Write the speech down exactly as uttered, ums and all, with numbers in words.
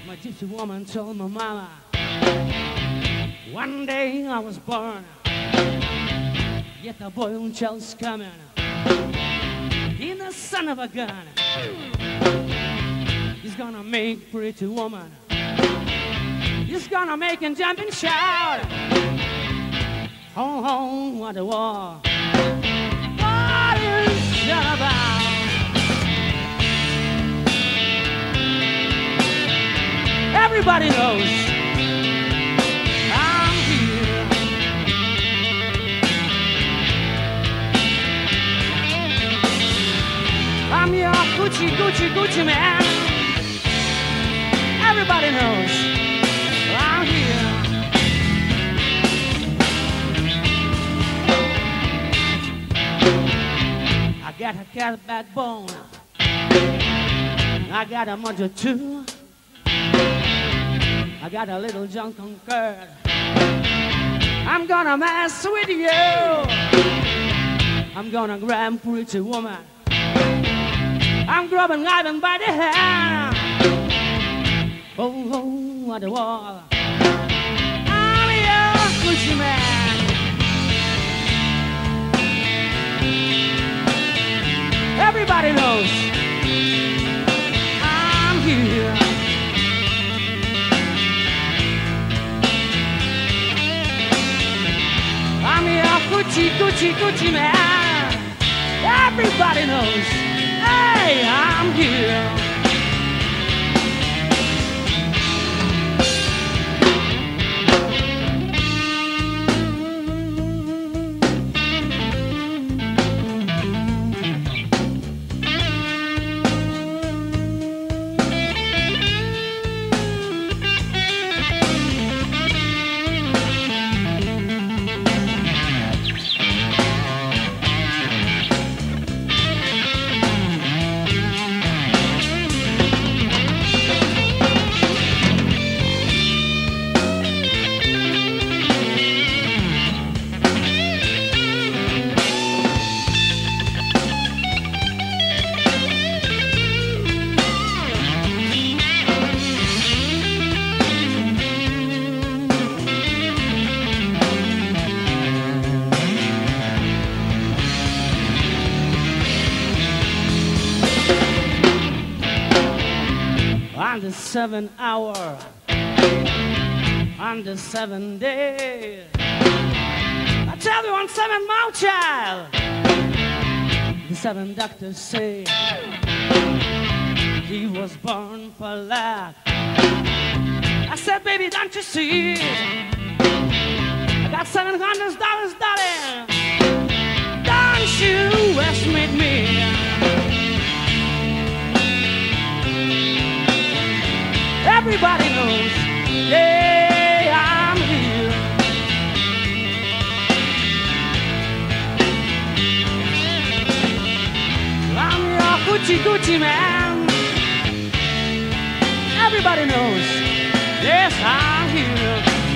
My gypsy woman told my mama, one day I was born, yet the boy on Chelsea's coming. He's the son of a gun. He's gonna make pretty woman. He's gonna make him jump and shout. Home, home, what the war. What is that about? Everybody knows I'm here. I'm your Gucci, Gucci, Gucci man. Everybody knows I'm here. I got a cat backbone. I got a mojo too. I got a little junk on curd. I'm gonna mess with you. I'm gonna grab pretty woman. I'm grabbing Ivan by the hand. Oh, oh, what a wall. I'm your Gucci man. Everybody knows I'm here. I'm your Gucci, Gucci, Gucci man. Everybody knows, hey, I'm here. On the seventh hour, on the seventh day, I tell you on seventh mouth child, the seven doctors say he was born for luck. I said, baby, don't you see? I got seven hundred dollars, darling. Don't you estimate me? Everybody knows, yeah, I'm here. I'm your Gucci, Gucci man. Everybody knows, yes, I'm here.